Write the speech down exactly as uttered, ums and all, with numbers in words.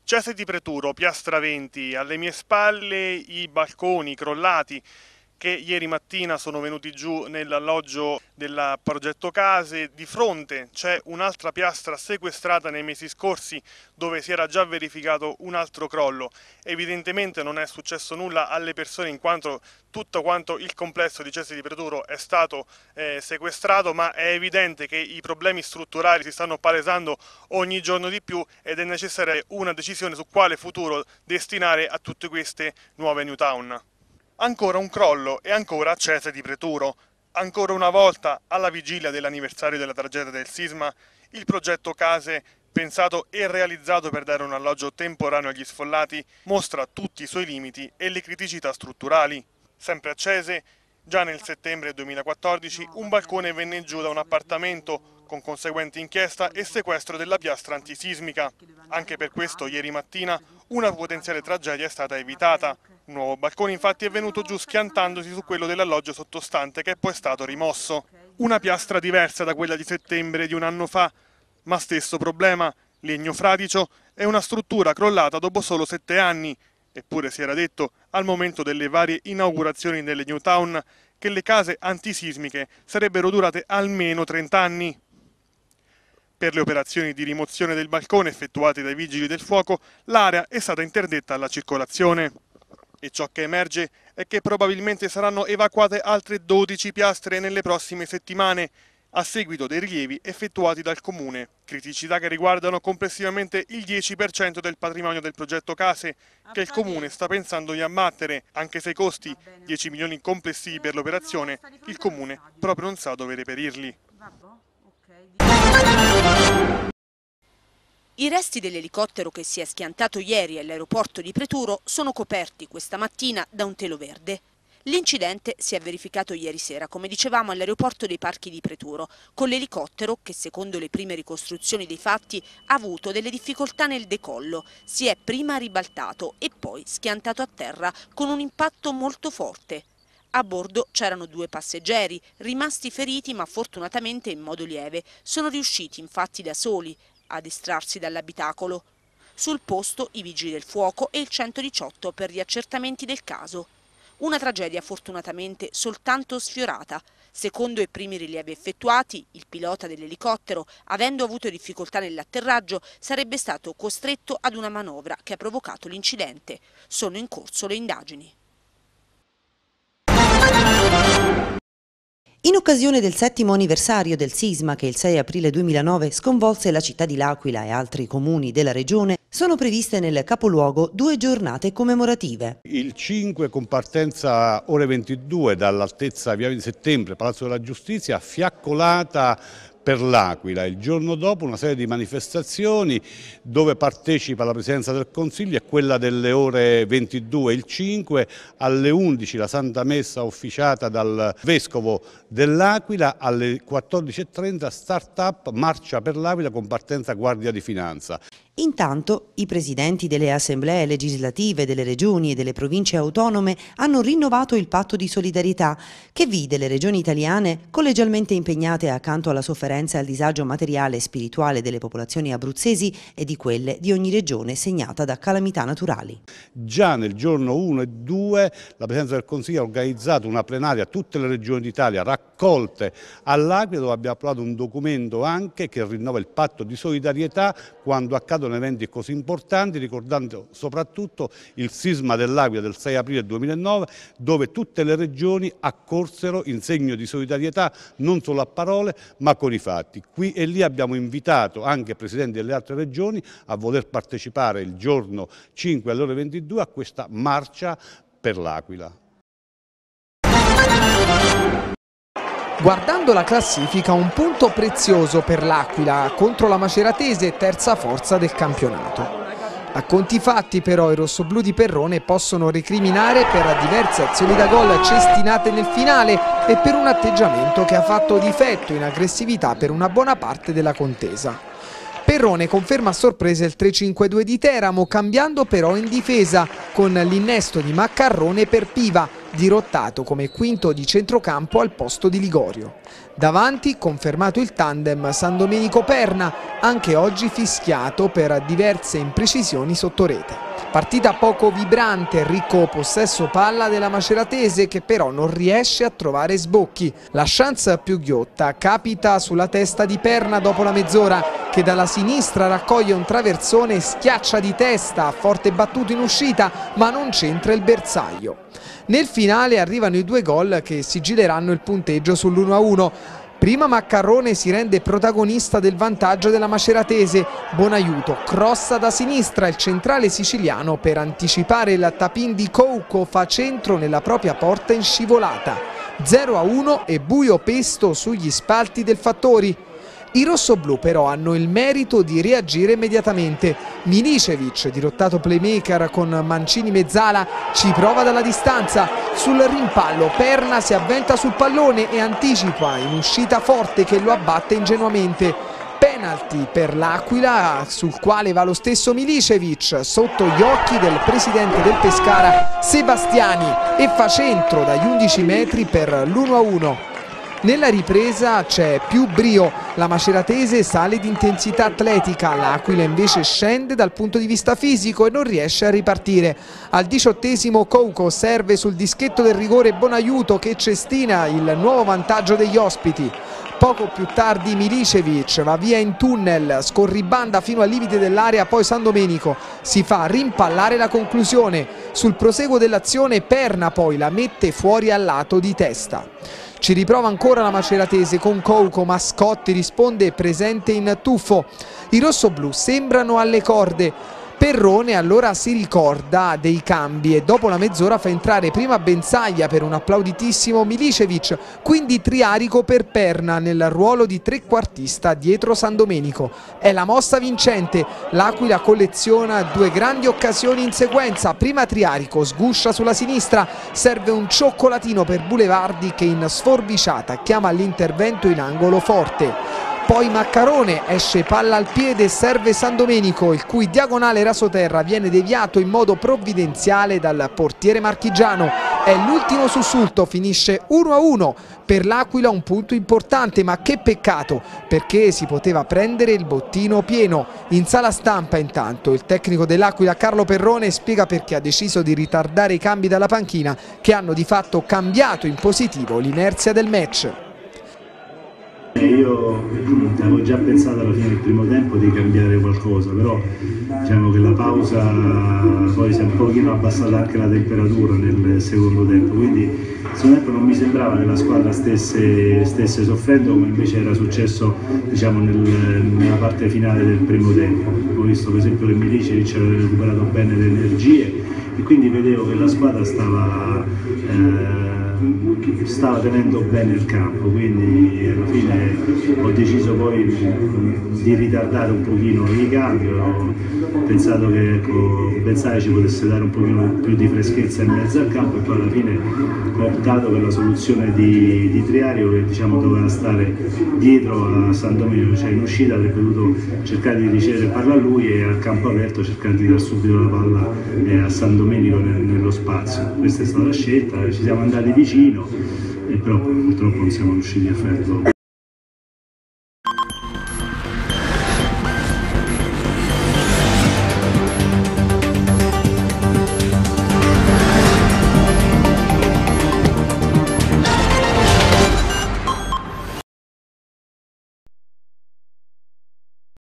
Cese di Preturo, Piastra venti, alle mie spalle i balconi crollati che ieri mattina sono venuti giù nell'alloggio del progetto Case. Di fronte c'è un'altra piastra sequestrata nei mesi scorsi dove si era già verificato un altro crollo. Evidentemente non è successo nulla alle persone in quanto tutto quanto il complesso di Cese di Preturo è stato eh, sequestrato, ma è evidente che i problemi strutturali si stanno palesando ogni giorno di più ed è necessaria una decisione su quale futuro destinare a tutte queste nuove new town. Ancora un crollo e ancora Cese di Preturo. Ancora una volta, alla vigilia dell'anniversario della tragedia del sisma, il progetto Case, pensato e realizzato per dare un alloggio temporaneo agli sfollati, mostra tutti i suoi limiti e le criticità strutturali. Sempre a Cese, già nel settembre duemilaquattordici, un balcone venne giù da un appartamento con conseguente inchiesta e sequestro della piastra antisismica. Anche per questo, ieri mattina, una potenziale tragedia è stata evitata. Un nuovo balcone infatti è venuto giù schiantandosi su quello dell'alloggio sottostante che è poi stato rimosso. Una piastra diversa da quella di settembre di un anno fa, ma stesso problema, legno fradicio e una struttura crollata dopo solo sette anni. Eppure si era detto, al momento delle varie inaugurazioni delle new town, che le case antisismiche sarebbero durate almeno trenta anni. Per le operazioni di rimozione del balcone effettuate dai vigili del fuoco, l'area è stata interdetta alla circolazione. E ciò che emerge è che probabilmente saranno evacuate altre dodici piastre nelle prossime settimane, a seguito dei rilievi effettuati dal Comune. Criticità che riguardano complessivamente il dieci per cento del patrimonio del progetto Case, che il Comune sta pensando di abbattere, anche se i costi, dieci milioni complessivi per l'operazione, il Comune proprio non sa dove reperirli. I resti dell'elicottero che si è schiantato ieri all'aeroporto di Preturo sono coperti questa mattina da un telo verde. L'incidente si è verificato ieri sera, come dicevamo, all'aeroporto dei Parchi di Preturo, con l'elicottero che, secondo le prime ricostruzioni dei fatti, ha avuto delle difficoltà nel decollo. Si è prima ribaltato e poi schiantato a terra con un impatto molto forte. A bordo c'erano due passeggeri, rimasti feriti ma fortunatamente in modo lieve. Sono riusciti infatti da soli ad estrarsi dall'abitacolo. Sul posto i vigili del fuoco e il centodiciotto per gli accertamenti del caso. Una tragedia fortunatamente soltanto sfiorata. Secondo i primi rilievi effettuati, il pilota dell'elicottero, avendo avuto difficoltà nell'atterraggio, sarebbe stato costretto ad una manovra che ha provocato l'incidente. Sono in corso le indagini. In occasione del settimo anniversario del sisma che il sei aprile duemilanove sconvolse la città di L'Aquila e altri comuni della regione, sono previste nel capoluogo due giornate commemorative. Il cinque con partenza ore ventidue dall'altezza via di Settembre, Palazzo della Giustizia, fiaccolata per L'Aquila. Il giorno dopo una serie di manifestazioni dove partecipa la Presidenza del Consiglio e quella delle ore ventidue il cinque, alle undici la Santa Messa officiata dal Vescovo dell'Aquila, alle quattordici e trenta start-up Marcia per l'Aquila con partenza Guardia di Finanza. Intanto i presidenti delle assemblee legislative delle regioni e delle province autonome hanno rinnovato il patto di solidarietà che vide le regioni italiane collegialmente impegnate accanto alla sofferenza e al disagio materiale e spirituale delle popolazioni abruzzesi e di quelle di ogni regione segnata da calamità naturali. Già nel giorno uno e due la Presidenza del Consiglio ha organizzato una plenaria a tutte le regioni d'Italia raccolte all'Aquila, dove abbiamo approvato un documento anche che rinnova il patto di solidarietà quando accadono eventi così importanti, ricordando soprattutto il sisma dell'Aquila del sei aprile duemilanove, dove tutte le regioni accorsero in segno di solidarietà non solo a parole ma con i fatti. Qui e lì abbiamo invitato anche i presidenti delle altre regioni a voler partecipare il giorno cinque alle ore ventidue a questa marcia per l'Aquila. Guardando la classifica, un punto prezioso per l'Aquila contro la Maceratese, terza forza del campionato. A conti fatti però i rossoblù di Perrone possono recriminare per diverse azioni da gol cestinate nel finale e per un atteggiamento che ha fatto difetto in aggressività per una buona parte della contesa. Perrone conferma a sorpresa il tre cinque due di Teramo, cambiando però in difesa con l'innesto di Maccarrone per Piva, dirottato come quinto di centrocampo al posto di Ligorio. Davanti confermato il tandem San Domenico-Perna, anche oggi fischiato per diverse imprecisioni sotto rete. Partita poco vibrante, ricco possesso palla della Maceratese che però non riesce a trovare sbocchi. La chance più ghiotta capita sulla testa di Perna dopo la mezz'ora, che dalla sinistra raccoglie un traversone e schiaccia di testa, forte battuto in uscita, ma non c'entra il bersaglio. Nel finale arrivano i due gol che sigileranno il punteggio sull'uno a uno. Prima Maccarrone si rende protagonista del vantaggio della Maceratese. Bonaiuto crossa da sinistra, il centrale siciliano per anticipare il tapin di Couco fa centro nella propria porta in scivolata. zero a uno e buio pesto sugli spalti del Fattori. I rossoblù però hanno il merito di reagire immediatamente. Milicevic, dirottato playmaker con Mancini mezzala, ci prova dalla distanza. Sul rimpallo Perna si avventa sul pallone e anticipa in uscita forte che lo abbatte ingenuamente. Penalty per l'Aquila, sul quale va lo stesso Milicevic sotto gli occhi del presidente del Pescara Sebastiani e fa centro dagli undici metri per l'uno a uno. Nella ripresa c'è più brio, la Maceratese sale di intensità atletica, l'Aquila invece scende dal punto di vista fisico e non riesce a ripartire. Al diciottesimo Couco serve sul dischetto del rigore Bonaiuto che cestina il nuovo vantaggio degli ospiti. Poco più tardi Milicevic va via in tunnel, scorribanda fino al limite dell'area, poi San Domenico si fa rimpallare la conclusione. Sul proseguo dell'azione Perna poi la mette fuori al lato di testa. Ci riprova ancora la Maceratese con Couco, ma Scotti risponde presente in tuffo. I rossoblù sembrano alle corde. Perrone allora si ricorda dei cambi e dopo la mezz'ora fa entrare prima Benzaglia per un applauditissimo Milicevic, quindi Triarico per Perna nel ruolo di trequartista dietro San Domenico. È la mossa vincente, l'Aquila colleziona due grandi occasioni in sequenza, prima Triarico sguscia sulla sinistra, serve un cioccolatino per Bulevardi che in sforbiciata chiama l'intervento in angolo forte. Poi Maccarrone, esce palla al piede e serve San Domenico, il cui diagonale rasoterra viene deviato in modo provvidenziale dal portiere marchigiano. È l'ultimo sussulto, finisce uno a uno. Per l'Aquila un punto importante, ma che peccato, perché si poteva prendere il bottino pieno. In sala stampa intanto il tecnico dell'Aquila Carlo Perrone spiega perché ha deciso di ritardare i cambi dalla panchina che hanno di fatto cambiato in positivo l'inerzia del match. Io avevo già pensato alla fine del primo tempo di cambiare qualcosa, però diciamo che la pausa poi si è un pochino abbassata anche la temperatura nel secondo tempo, quindi nel secondo tempo non mi sembrava che la squadra stesse, stesse soffrendo come invece era successo diciamo, nel, nella parte finale del primo tempo. Ho visto per esempio che Milicevic aveva recuperato bene le energie e quindi vedevo che la squadra stava eh, stava tenendo bene il campo, quindi alla fine ho deciso poi di ritardare un pochino il cambio, ho pensato che ecco, pensare ci potesse dare un pochino più di freschezza in mezzo al campo e poi alla fine ho optato per la soluzione di, di Triario che diciamo doveva stare dietro a San Domenico, cioè in uscita avrebbe dovuto cercare di ricevere palla a lui e al campo aperto cercare di dar subito la palla eh, a San Domenico nel, nello spazio. Questa è stata la scelta, ci siamo andati vicino e però purtroppo non siamo riusciti a farlo.